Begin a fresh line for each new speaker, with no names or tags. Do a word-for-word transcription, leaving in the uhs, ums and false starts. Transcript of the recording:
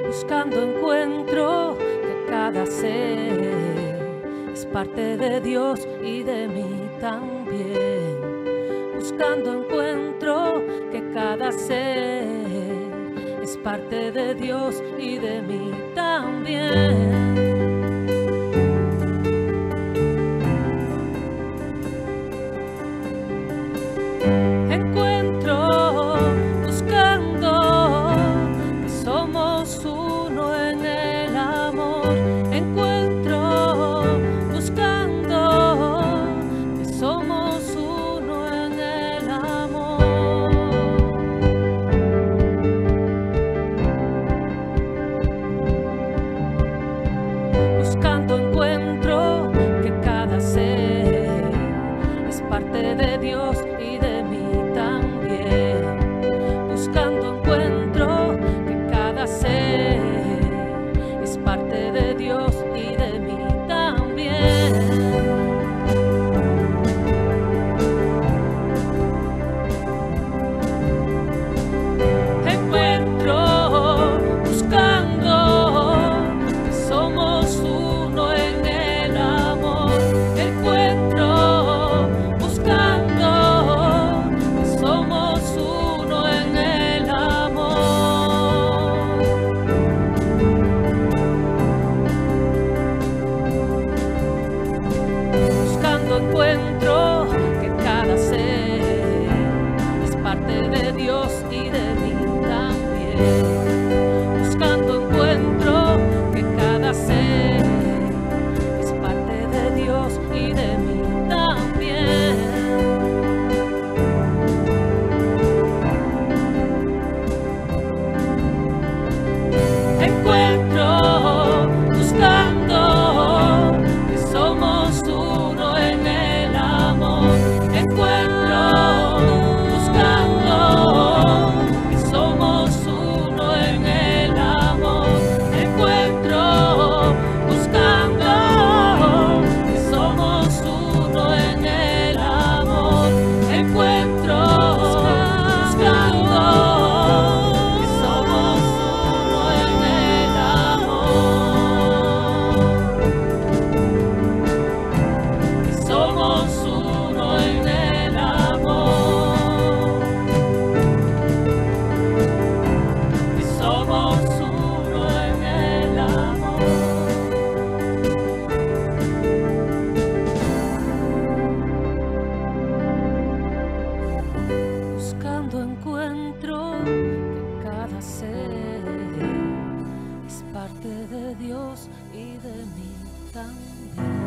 Buscando encuentro que cada ser es parte de Dios y de mí también. Buscando encuentro que cada ser es parte de Dios y de mí también. Buscando encuentro que cada ser es parte de Dios y de mí también. Buscando encuentro que cada ser es parte de Dios y de mí también. Encuentro que cada ser es parte de Dios y de mí también. Buscando encuentro que cada ser es parte de Dios y de mí también. Encuentro buscando que somos uno en el amor. Encuentro buscando que somos uno en el amor. Encuentro buscando que somos uno en el amor. Encuentro buscando que somos uno en el amor. Que somos uno en el amor. Que somos uno en el amor. Buscando encuentro que cada ser es parte de Dios y de mí también.